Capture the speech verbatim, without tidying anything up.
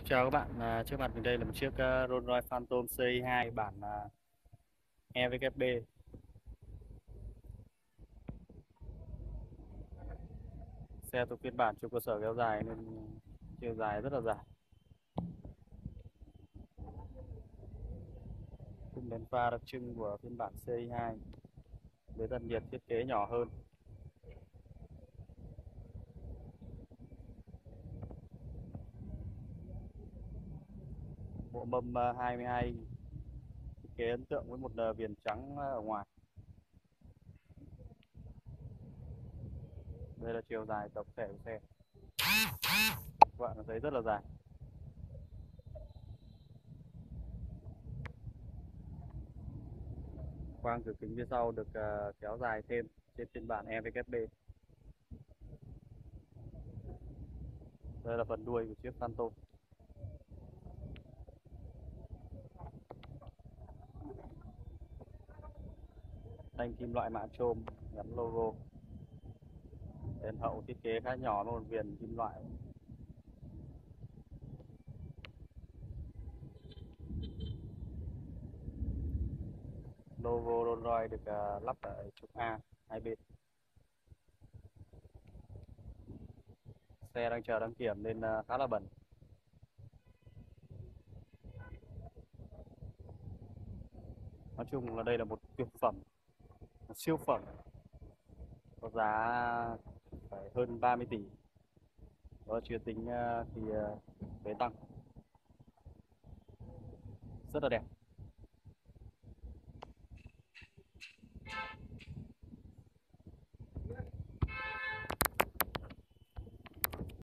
Chào các bạn, à, trước mặt mình đây là một chiếc uh, Rolls Royce Phantom xê i hai bản uh, e vê kép bê. Xe thuộc phiên bản chụp cơ sở kéo dài nên chiều dài rất là dài. Khung đèn pha đặc trưng của phiên bản xê i hai với thân nhiệt thiết kế nhỏ hơn. Bộ mâm uh, hai mươi hai thiết kế ấn tượng với một uh, viền trắng uh, ở ngoài. Đây là chiều dài tổng thể của xe. Các bạn thấy rất là dài. Khoang cửa kính phía sau được uh, kéo dài thêm trên phiên bản e vê kép bê. Đây là phần đuôi của chiếc Phantom. Thanh kim loại mạ chôm gắn logo. Đèn hậu thiết kế khá nhỏ với một viền kim loại. Logo Rolls Royce được uh, lắp ở trục A hai bên. Xe đang chờ đăng kiểm nên uh, khá là bẩn. Nói chung là đây là một tuyệt phẩm, một siêu phẩm có giá phải hơn ba mươi tỷ. Đó chưa tính uh, khi uh, thuế tăng. Rất là đẹp.